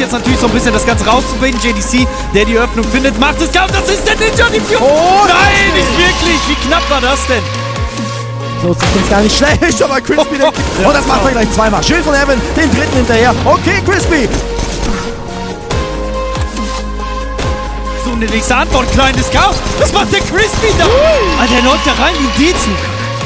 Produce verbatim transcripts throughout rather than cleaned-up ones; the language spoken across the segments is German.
jetzt natürlich so ein bisschen das Ganze rauszufinden. J D C, der die Öffnung findet, macht es kaum. Das ist der Ninja Diffuse. Oh, nein, nicht wirklich. Wie knapp war das denn? So, das ist gar nicht schlecht, aber Crispy denkt, oh, oh, das macht er gleich zweimal. Schön von Evan, den dritten hinterher. Okay, Crispy. So eine nächste Antwort, kleines Chaos. Was macht der Crispy da? Uh. Ah, der läuft da rein wie ein D-Zug.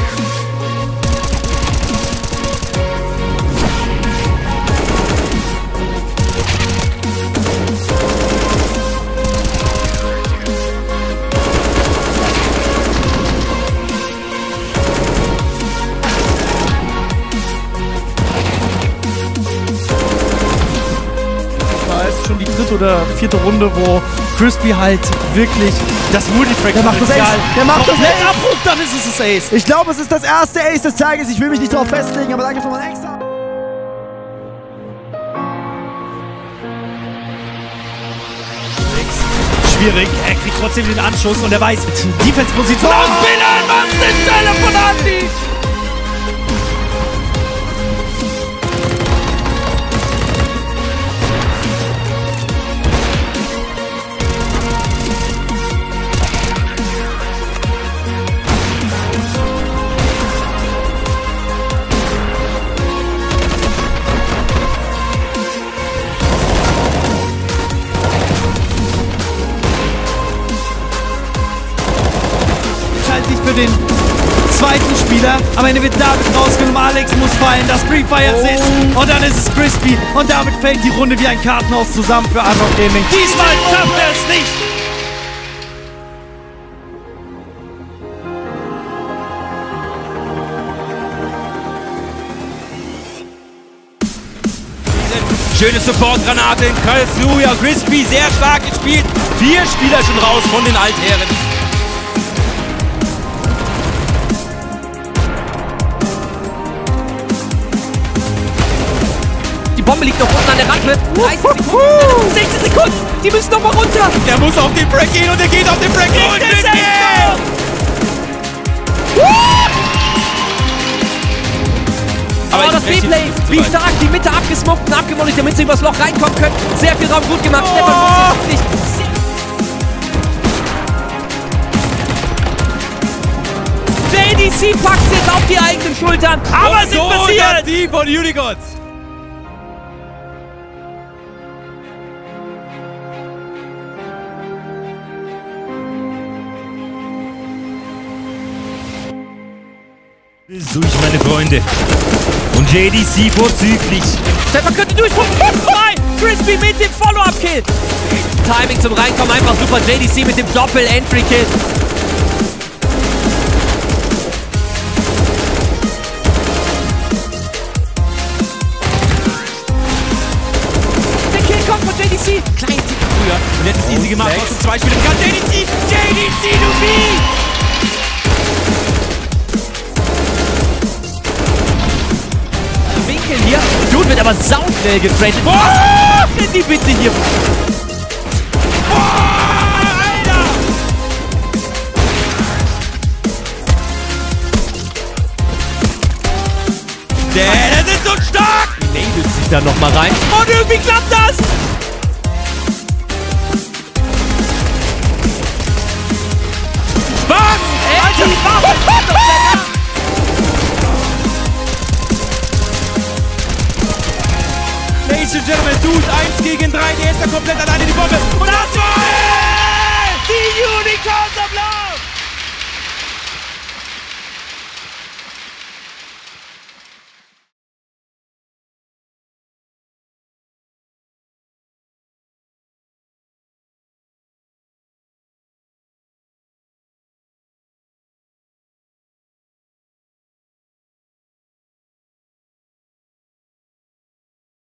Schon die dritte oder vierte Runde, wo Crispy halt wirklich das Multifrag Der macht das Ace. Der macht das Ace. Abruft, dann ist es das Ace. Ich glaube, es ist das erste Ace des Tages. Ich will mich nicht darauf festlegen, aber danke schon mal extra. Schwierig. Er kriegt trotzdem den Anschuss und er weiß, Defense-Position. Oh. Binnen, was eine Stelle von Andy. Sich für den zweiten Spieler. Am Ende wird David rausgenommen. Alex muss fallen. Das Pre-Fire oh. sitzt. Und dann ist es Crispy. Und damit fällt die Runde wie ein Kartenhaus zusammen für Unlock Gaming. Diesmal schafft er es nicht. Schöne Support-Granate in Kazuya. Crispy sehr stark gespielt. Vier Spieler schon raus von den Altherren. Die Bombe liegt noch unten an der Rampe. dreißig Sekunden. sechzehn Sekunden. Die müssen noch mal runter. Der muss auf den Frag gehen und er geht auf den Frag. Und den Frag. Aber oh, das B-Play, wie stark die Mitte abgesmoked und abgemolligt, damit sie übers Loch reinkommen können. Sehr viel Raum gut gemacht. Oh. Stefan muss nicht. J D C packt es jetzt auf die eigenen Schultern. Aber es ist so passiert. Die von Unicorns. Durch, meine Freunde. Und J D C vorzüglich. Stefan könnte durchkommen. Crispy mit dem Follow-Up-Kill. Timing zum Reinkommen einfach super. J D C mit dem Doppel-Entry-Kill. Der Kill kommt von J D C. Klein Tick früher. Und jetzt ist easy gemacht. Aus dem zwei Spielen kann J D C. J D C, du wie! Hier. Dude wird aber sauschnell getradet. Oh! Was denn die bitte hier? Oh, Alter! Der, der sind so stark! Die labelt sich da nochmal rein. Und irgendwie klappt das! Was? Alter, die Waffe! Ladies and Gentlemen, Dude, eins gegen drei, der ist da komplett alleine die Bombe. Und